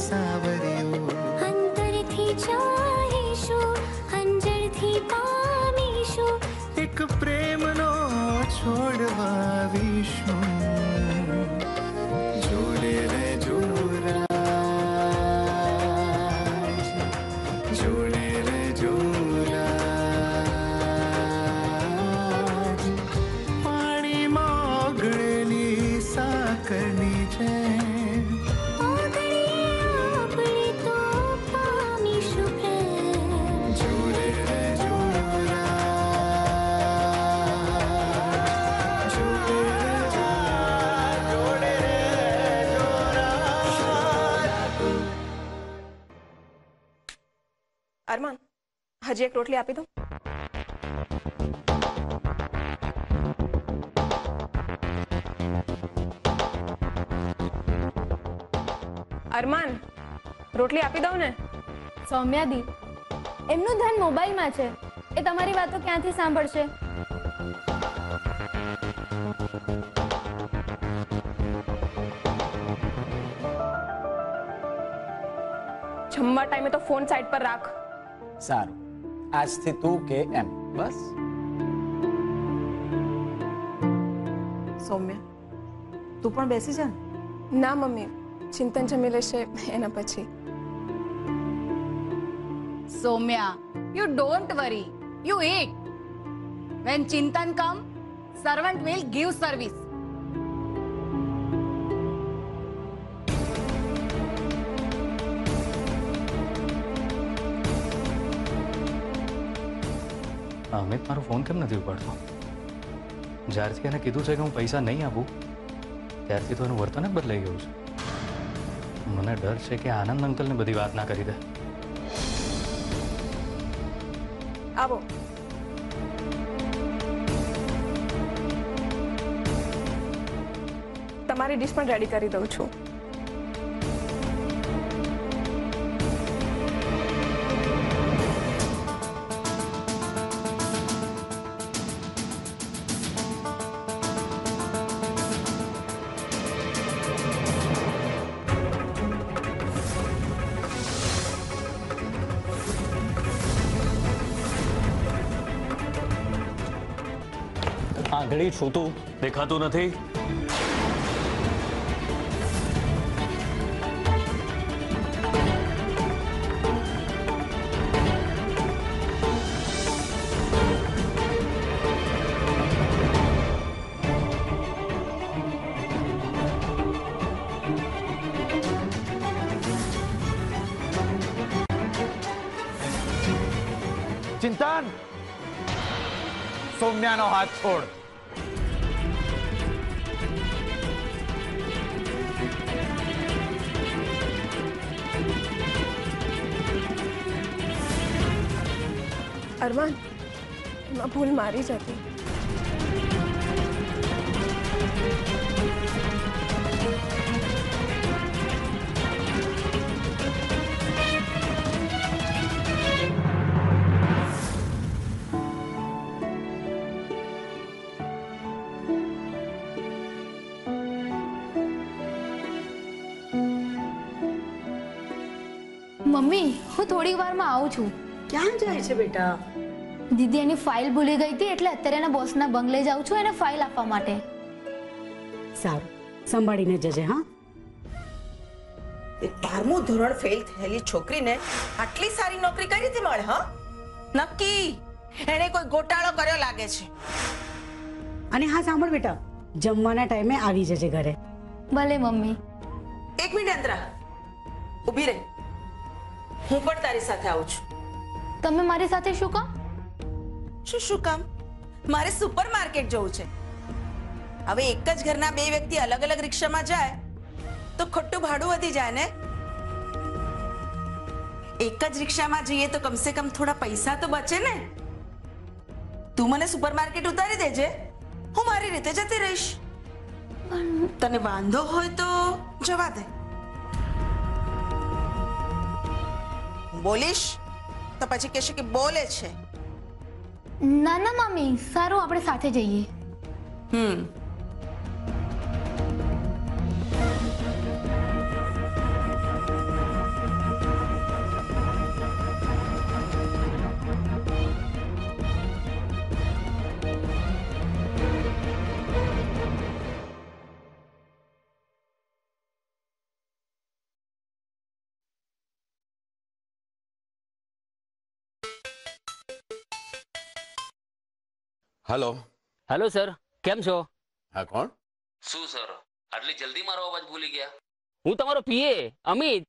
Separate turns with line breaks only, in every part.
સાવર્યું
અંતરથી ચાહીશું અંજરથી પામીશું
એક પ્રેમનો છોડ વાવીશું જોડે રહેજો રાજ જોડે રહેજો રાજ પાણીમાં ઓગળેલી સાકરની જેમ
ઓગળીએ આપણે તો પામીશું પ્રેમ
જોડે રહેજો રાજ જોડે રહેજો જોડે રહેજો રાજ
અરમાન, હજી એક રોટલી આપી દો. અરમાન, રોટલી આપી દઉં ને?
સૌમ્યાદી, એમનું ધ્યાન મોબાઈલમાં છે. એ તમારી વાતો ક્યાંથી સાંભળશે?
જમવા ટાઈમે તો ફોન સાઈડ પર રાખ.
સારું, આજથી તું કે એમ બસ.
સૌમ્યા, તું પણ બેસી જા.
ના મમ્મી, ચિંતન જમી લેશે એના પછી.
Soumya, you don't worry. You eat. When Chintan come, servant will give service.
Amit મારો ફોન કેમ નથી ઉપાડતો? જ્યારથી એને કીધું છે કે હું પૈસા નહીં આપું ત્યારથી તો એનું વર્તન જ બદલાઈ ગયું છે. મને ડર છે કે આનંદ અંકલને બધી વાત ના કરી દે.
આવો. તમારી ડિશ પણ રેડી કરી દઉં છું.
આંધળી છું તું, દેખાતું નથી?
ચિંતન, સૌમ્યાનો હાથ છોડ.
અરમાન, એમાં ભૂલ મારી જ હતી.
મમ્મી, હું થોડી વારમાં આવું છું.
ક્યાં જાય છે બેટા?
દીદી એની ફાઇલ ભૂલી ગઈ હતી એટલે અત્યારે એના બોસના બંગલે જાઉં છું એને ફાઇલ આપવા માટે.
સારું, સંભાળીને જજે. હા,
એક 12મું ધોરણ ફેલ થયેલી છોકરીને આટલી સારી નોકરી કઈ રીતે મળે? હા, નક્કી એને કોઈ ગોટાળો કર્યો લાગે છે.
અને હા સાંભળ બેટા, જમવાના ટાઈમે આવી જજે ઘરે.
ભલે મમ્મી.
એક મિનિટ અંતરા, ઊભી રહે. હું પણ તારી સાથે આવું છું.
તમે મારી સાથે શું કામ?
શું કામ? મારે સુપરમાર્કેટ જવું છે. હવે એક જ ઘરના બે વ્યક્તિ અલગ અલગ રિક્ષામાં જાય તો ખોટું ભાડું વધી જાય ને. એક જ રિક્ષામાં જઈએ તો કમસે કમ થોડા પૈસા તો બચે ને. તું મને સુપરમાર્કેટ ઉતારી દેજે, હું મારી રીતે જતી રહીશ. તને વાંધો હોય તો જવા દે. બોલીશ તો પછી કહેશે કે બોલે છે.
ના ના મમ્મી, સારું આપણે સાથે જઈએ.
હેલો.
હેલો સર, કેમ છો?
હા, કોણ?
શું સર, આટલી જલ્દી મારો અવાજ ભૂલી ગયા? હું તમારો પીએ અમિત.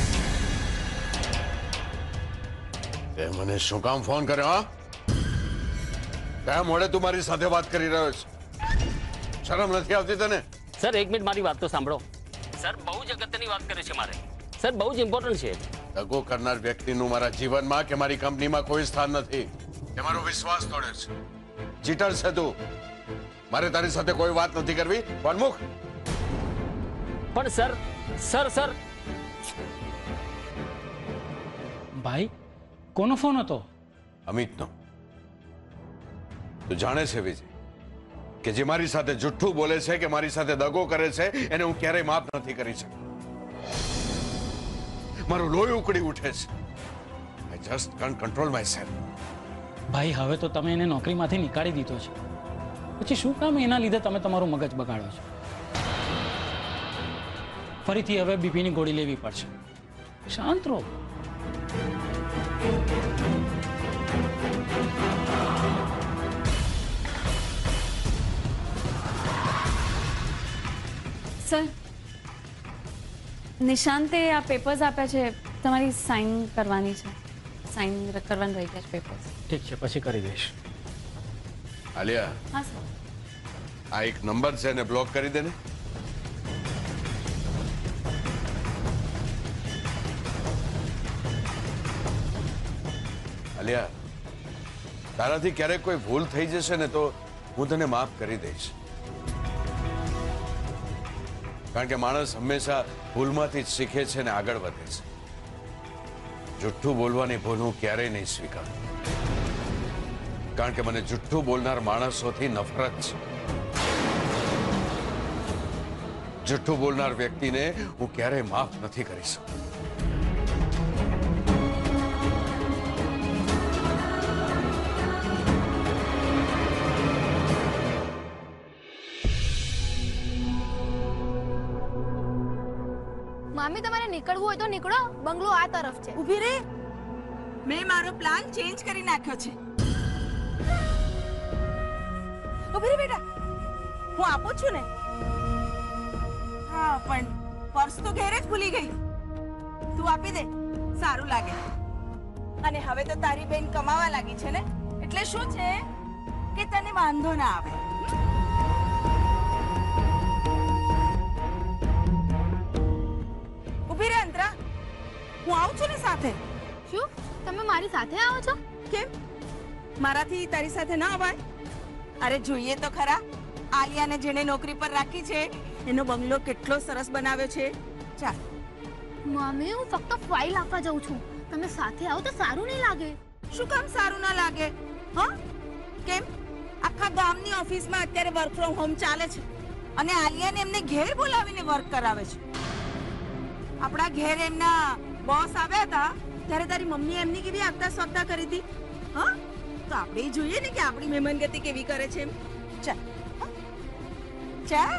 તે મને શું કામ ફોન કર્યો? હા, કયા મોડે તું મારી સાથે વાત કરી રહ્યો છે? શરમ નથી આવતી તને?
સર એક મિનિટ મારી વાત તો સાંભળો. સર બહુ જ અગત્યની વાત કરે છે મારે. સર બહુ જ ઇમ્પોર્ટન્ટ છે.
દગો કરનાર વ્યક્તિનું મારા જીવનમાં કે મારી કંપનીમાં કોઈ સ્થાન નથી. તે મારો વિશ્વાસ તોડે છે. ચીટર છે તું. મારે તારી સાથે કોઈ વાત નથી કરવી. ફોન મૂક.
પણ સર સર સર
ભાઈ, કોનો ફોન હતો?
અમિતનો. તું જાણે છે વિજય કે જે મારી સાથે જુઠ્ઠું બોલે છે કે મારી સાથે દગો કરે છે એને હું ક્યારેય માફ નથી કરી શકતો. મારું લોહી ઉકળી ઉઠે છે. I just can't control myself.
ભાઈ, હવે તો તમે એને નોકરીમાંથી નીકાળી દીધો છે, પછી શું કામ એના લીધે તમે તમારું મગજ બગાડો છો? ફરીથી હવે બીપીની ગોળી લેવી પડશે. શાંત રહો.
સર, નિશાંતે આ પેપર્સ આપ્યા છે, તમારી સાઇન કરવાની છે. સાઇન કરવાનું રહી ગયા છે પેપર્સ.
ઠીક છે, પછી કરી દઈશ.
આલિયા,
હા સર.
આ એક નંબર છે એને બ્લોક કરી દે ને. આલિયા, તારાથી ક્યારેક કોઈ ભૂલ થઈ જશે ને તો હું તને માફ કરી દઈશ. કારણ કે માણસ હંમેશા ભૂલમાંથી જ શીખે છે ને આગળ વધે છે. જુઠ્ઠું બોલવાની ભૂલ હું ક્યારેય નહીં સ્વીકારું. કારણ કે મને જુઠ્ઠું બોલનાર માણસોથી નફરત છે. જુઠ્ઠું બોલનાર વ્યક્તિને હું ક્યારેય માફ નથી કરી શકતો.
મામી, તમારે નીકળવું હોય તો નીકળો. બંગલો આ તરફ છે.
ઊભી રે. મેં મારો પ્લાન ચેન્જ કરી નાખ્યો છે. ઊભી રે બેટા, હું આપું છું ને. હા, પણ પર્સ તો ઘેરે જ ભૂલી ગઈ. તું આપી દે, સારું લાગે. અને હવે તો તારી બેન કમાવા લાગી છે ને, એટલે શું છે કે તને વાંધો ના આવે. ઊભી રે અંતરા, હું આવું છું ને સાથે.
શું તમે મારી સાથે આવો છો?
કેમ, મારાથી તારી સાથે ના અવાય? અરે જોઈએ તો ખરા, આલિયાને જેને નોકરી પર રાખી છે એનો બંગલો કેટલો સરસ બનાવ્યો છે. ચાલ.
મમ્મી, હું ફક્ત ફાઇલ આપવા જાઉં છું. તમે સાથે આવો તો સારું નહીં લાગે.
શું કામ સારું ના લાગે? હા, કેમ? આખા ગામની ઓફિસમાં અત્યારે વર્ક ફ્રોમ હોમ ચાલે છે અને આલિયાને એમને ઘેર બોલાવીને વર્ક કરાવે છે. આપણા ઘેર એમના બોસ આવ્યા હતા ત્યારે તારી મમ્મી એમની કેવી આગતા સ્વાગતા કરી હતી. હા, તો આપણે જોઈએ ને કે આપણી મહેમાનગતિ કેવી કરે છે. ચાલ ચાલ.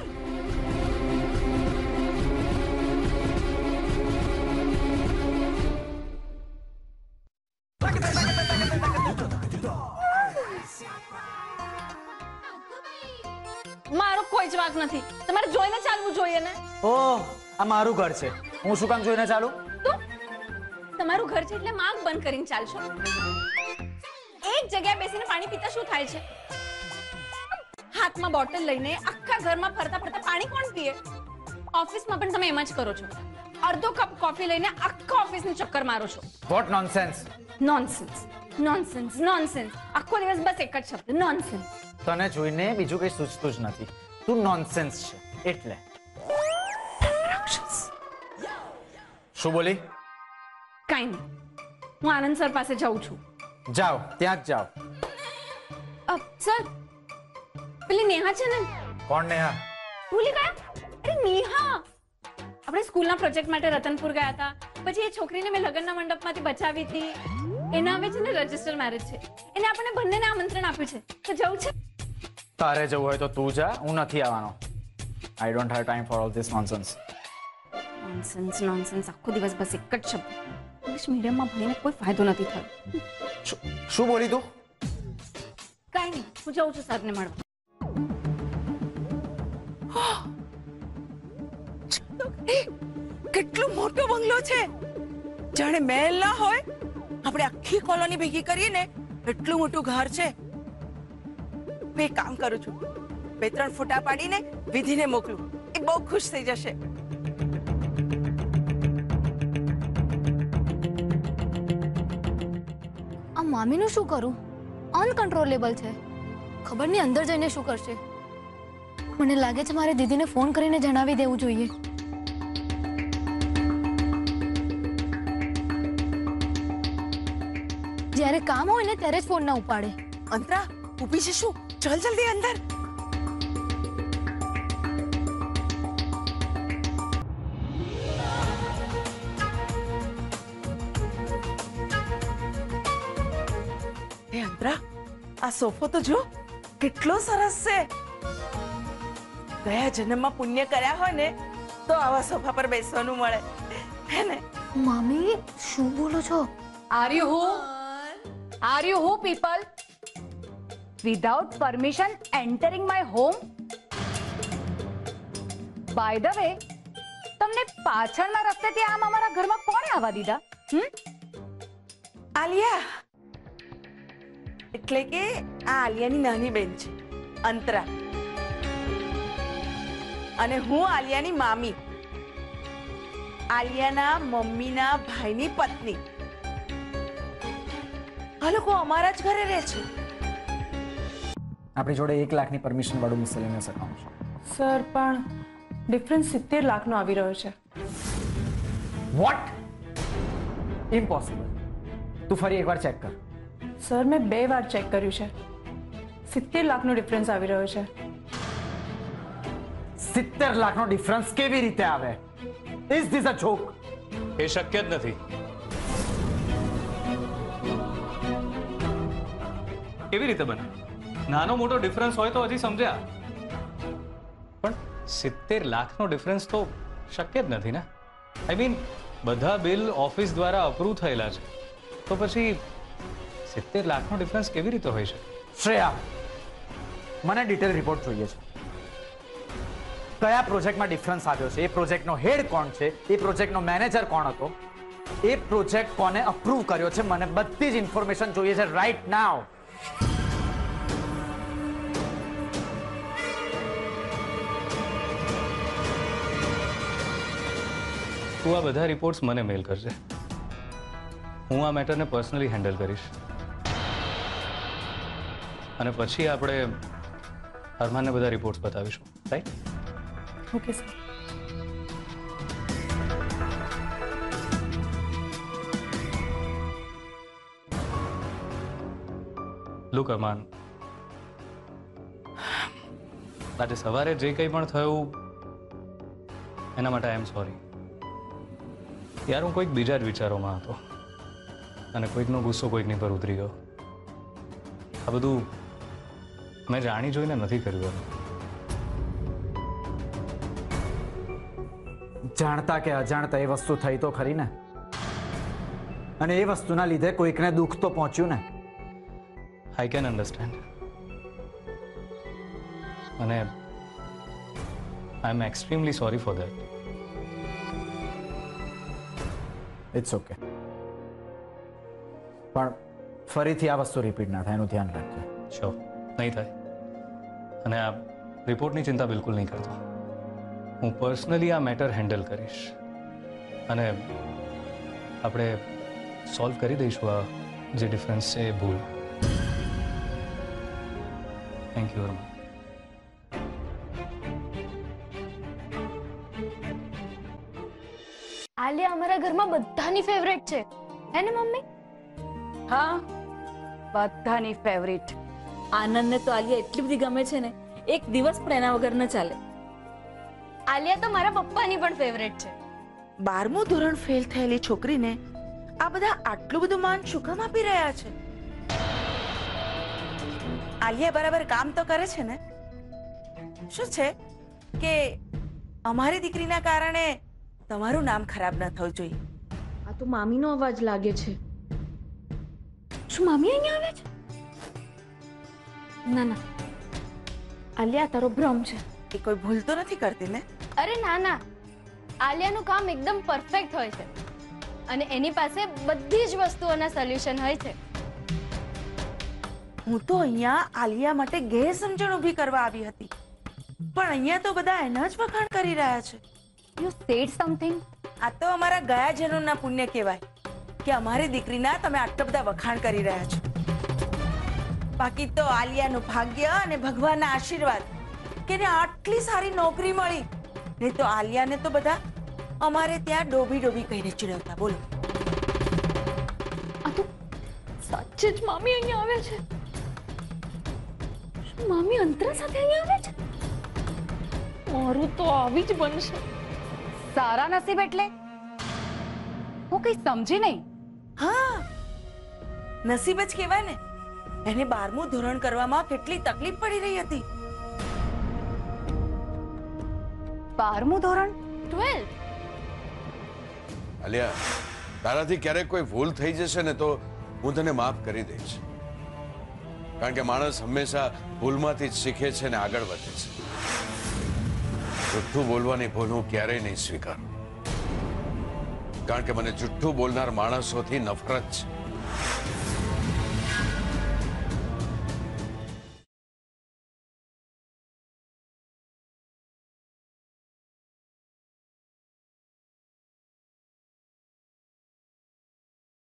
મારો કોઈ જ વાંક નથી. તમારે જોઈને ચાલવું જોઈએ ને.
ઓહ, આ મારું ઘર છે, હું શું કામ જોઈને ચાલું?
તમારું ઘર છે એટલે માગ બંધ કરીને ચાલશો. એક જગ્યાએ બેસીને પાણી પીતા શું થાય છે? હાથમાં બોટલ લઈને આખા ઘરમાં ફરતા ફરતા પાણી કોણ પીએ? ઓફિસમાં પણ તમે એમ જ કરો છો. અડધો કપ કોફી લઈને આખા ઓફિસનું ચક્કર મારો છો.
What nonsense.
Nonsense, nonsense, nonsense. આખો દિવસ બસ એક જ શબ્દ, નોનસેન્સ.
તને જોઈને બીજું કઈ સૂચતું જ નથી. તું નોનસેન્સ છે એટલે. શું બોલી?
કાઈ નહીં, હું આનંદ સર પાસે જાઉં છું.
જાઓ, ત્યાં જ જાઓ.
સર, પેલી નેહા છે ને?
કોણ નેહા?
ભૂલી ગયા? અરે નેહા, આપણે સ્કૂલના પ્રોજેક્ટ માટે રતનપુર ગયા હતા. પછી એ છોકરીને મેં લગ્નના મંડપમાંથી બચાવી હતી. એના હવે છે ને રજિસ્ટર મેરેજ છે. એને આપણને બંનેને આમંત્રણ આપ્યું છે. તો જવું છે?
તારે જવું હોય તો તું જા, હું નથી આવવાનો. I don't have time for all this nonsense.
Nonsense, nonsense. આખો દિવસ બસ એક જ શબ્દ, ઇંગ્લિશ મીડિયમમાં ભણીને કોઈ ફાયદો નથી થયો.
શું બોલી તું?
કાંઈ નહીં, હું જાઉં છું સરને મળવા.
કેટલો મોટો બંગલો છે, જાણે મહેલ ના હોય. આપણે આખી કોલોની ભેગી કરીએ ને એટલું મોટું ઘર છે. હું એક કામ કરું છું, 2-3 ફોટા પાડીને વિધિને મોકલું, એ બહુ ખુશ થઈ જશે.
આ મામીનું શું કરું? અનકન્ટ્રોલેબલ છે. ખબર નહીં અંદર જઈને શું કરશે. મને લાગે છે મારે દીદીને ફોન કરીને જણાવી દેવું જોઈએ. જ્યારે કામ હોય ને ત્યારે જ ફોન ના ઉપાડે.
અંતરા ઊભી છે શું? ચલ જલ્દી અંદર. એ અંતરા, આ સોફો તો જો કેટલો સરસ છે. ગયા જન્મમાં પુણ્ય કર્યા હોય ને તો આવા સોફા પર બેસવાનું મળે, હે ને?
મામી શું બોલો છો?
Are you who? Are you who people? Without permission entering my home? By the way, તમને પાછળના રસ્તેથી આમ અમારા ઘરમાં કોણે આવવા દીધા?
આલિયા, એટલે કે આ આલિયાની નાની બેન છે અંતરા, અને હું આલિયાની મામી, આલિયાના મમ્મીના ભાઈની પત્ની. આ લોકો અમારા જ ઘરે રહે છે.
આપણી જોડે 1 લાખની પરમિશન વાળું મિસેલેનિયસ એકાઉન્ટ છે.
સર પણ ડિફરન્સ 70 લાખનો આવી રહ્યો છે.
વોટ? ઇમ્પોસિબલ. તું ફરી એકવાર ચેક કર.
સર મેં 2 વાર ચેક કર્યું છે. 70 લાખનો ડિફરન્સ આવી રહ્યો છે.
70 લાખનો ડિફરન્સ કેવી રીતે આવે? Is this a joke?
એ શક્ય જ નથી. કેવી રીતે બને? નાનો મોટો ડિફરન્સ હોય તો હજી સમજ્યા, પણ 70 લાખનો ડિફરન્સ તો શક્ય જ નથી ને. આઈ મીન બધા બિલ ઓફિસ દ્વારા અપ્રૂવ થયેલા છે, તો પછી 70 લાખનો ડિફરન્સ કેવી રીતે હોય છે?
શ્રેયા, મને ડિટેલ રિપોર્ટ જોઈએ છે. કયા પ્રોજેક્ટમાં ડિફરન્સ આવ્યો છે, એ પ્રોજેક્ટનો હેડ કોણ છે, એ પ્રોજેક્ટનો મેનેજર કોણ હતો, એ પ્રોજેક્ટ કોને અપ્રૂવ કર્યો છે, મને બધી જ ઇન્ફોર્મેશન જોઈએ છે રાઈટ નાઉ.
તું આ બધા રિપોર્ટ્સ મને મેલ કરજે. હું આ મેટરને પર્સનલી હેન્ડલ કરીશ, અને પછી આપણે અરમાનને બધા રિપોર્ટ્સ બતાવીશું. Right?
Okay sir.
Look Arman, આજે સવારે જે કંઈ પણ થયું એના માટે આઈ એમ સોરી. યાર, હું કોઈક બીજા જ વિચારોમાં હતો અને કોઈકનો ગુસ્સો કોઈકની પર ઉતરી ગયો. આ બધું મેં જાણી જોઈને નથી કર્યું.
જાણતા કે અજાણતા એ વસ્તુ થઈ તો ખરી ને, અને એ વસ્તુના લીધે કોઈકને દુઃખ તો પહોંચ્યું ને.
આઈ કેન અન્ડરસ્ટેન્ડ, અને I am extremely sorry for that.
It's okay, પણ ફરીથી આ વસ્તુ રિપીટ ના થાય એનું ધ્યાન રાખજે.
શ્યોર, નહીં થાય. અને આ રિપોર્ટની ચિંતા બિલકુલ નહીં કરતો. હું પર્સનલી આ મેટર હેન્ડલ કરીશ, અને આપણે સોલ્વ કરી દઈશું આ જે ડિફરન્સ છે એ ભૂલ. થેન્ક યુ અરમાન.
આલિયા અમારા ઘરમાં બધાની ફેવરેટ છે, હે ને મમ્મી?
હા, બધાની ફેવરિટ.
આનંદને તો આલિયા એટલી બધી ગમે છે ને, એક દિવસ પણ એના વગર ન ચાલે.
આલિયા તો મારા પપ્પાની પણ ફેવરેટ છે.
12મું ધોરણ ફેલ થયેલી છોકરીને આ બધા આટલું બધું માન શું કામ આપી રહ્યા છે? આલિયા બરાબર કામ તો કરે છે ને? શું છે કે અમારી દીકરીના કારણે તમારું નામ ખરાબ ન થવું જોઈએ.
આ
આ તો મામીનો અવાજ લાગે છે. શું મામી અહીંયા આવે છે? ના ના, આલિયા તારો ભ્રમ છે.
એ કોઈ ભૂલ તો નથી કરતી ને?
અરે ના ના, આલિયાનું કામ એકદમ પરફેક્ટ હોય છે અને એની પાસે બધી જ વસ્તુઓના સોલ્યુશન હોય છે.
હું તો અહીંયા આલિયા માટે ગેરસમજણ ઊભી કરવા આવી હતી, પણ અહીંયા તો બધા એના જ વખાણ કરી રહ્યા છે.
You said something.
આ તો અમારા ગયા જન્મના પુણ્ય કહેવાય કે અમારી દીકરીના તમે આટલા બધા વખાણ કરી રહ્યા છો. બાકી તો આલિયાનું ભાગ્ય અને ભગવાનના આશીર્વાદ કે એને આટલી સારી નોકરી મળી. નહીં તો આલિયાને તો બધા અમારે ત્યાં ડોબી ડોબી કહીને ચીડવતા. બોલો,
આ તો સાચે જ મામી અહીંયા આવે છે. શું મામી અંતરા સાથે અહીંયા આવે છે? મારું તો આવી જ બનશે.
સારા નસીબ એટલે હું કઈ સમજી નહીં.
હા, નસીબ જ કહેવાય ને. એને 12મું ધોરણ કરવામાં કેટલી તકલીફ પડી રહી હતી.
12મું ધોરણ?
12.
આલિયા, તારાથી ક્યારેક કોઈ ભૂલ થઈ જશે ને તો હું તને માફ કરી દઈશ. કારણ કે માણસ હંમેશા ભૂલમાંથી જ શીખે છે ને આગળ વધે છે. જુઠ્ઠું બોલવાની ભૂલ હું ક્યારેય નહીં સ્વીકારું. કારણ કે મને જુઠ્ઠું બોલનાર માણસોથી નફરત છે.